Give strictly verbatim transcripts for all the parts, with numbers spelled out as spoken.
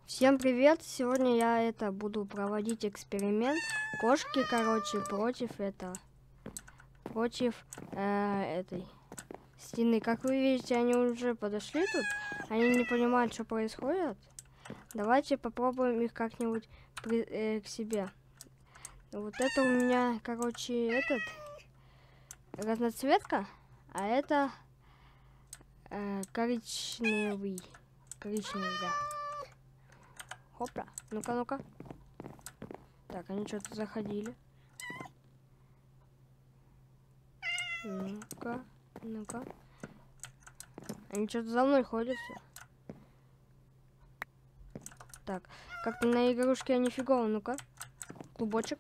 Всем привет! Сегодня я это буду проводить эксперимент. Кошки, короче, против это, против э, этой стены. Как вы видите, они уже подошли тут. Они не понимают, что происходит. Давайте попробуем их как-нибудь э, к себе. Вот это у меня, короче, этот разноцветка, а это э, коричневый, коричневый, да. Хопа, ну-ка, ну-ка. Так, они что-то заходили. Ну-ка, ну-ка. Они что-то за мной ходят все. Так, как-то на игрушке они фигово, ну-ка. Клубочек.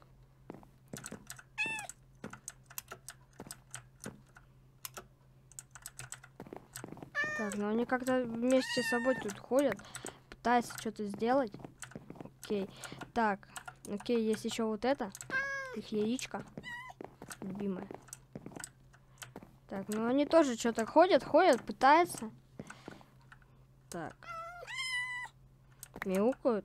Так, ну они как-то вместе с собой тут ходят. Пытаются что-то сделать. Окей. Так, окей, есть еще вот это. Их яичко. Любимое. Так, ну они тоже что-то ходят, ходят, пытаются. Так. Мяукают.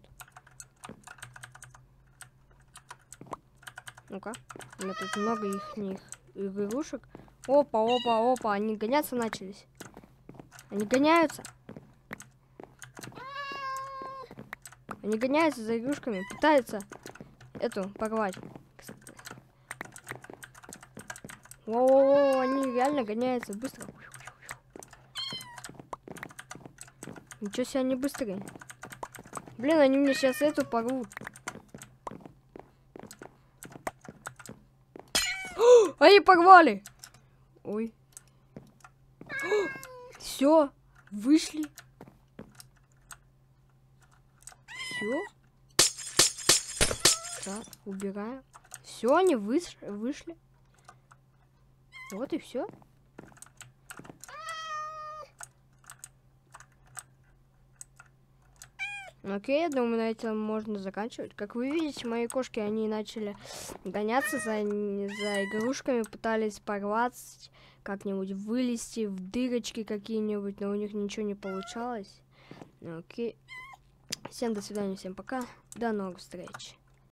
Ну-ка. У меня тут много их них игрушек. Опа, опа, опа. Они гоняться начались. Они гоняются. Они гоняются за игрушками. Пытаются эту порвать. О, они реально гоняются быстро. Ничего себе, они быстрые. Блин, они мне сейчас эту порвут. Они порвали. Ой. Все, вышли. Все. Так, убираем. Все, они выш вышли. Вот и все. Окей, я думаю, на этом можно заканчивать. Как вы видите, мои кошки, они начали гоняться за, за игрушками, пытались порваться, как-нибудь вылезти в дырочки какие-нибудь, но у них ничего не получалось. Окей. Всем до свидания, всем пока. До новых встреч.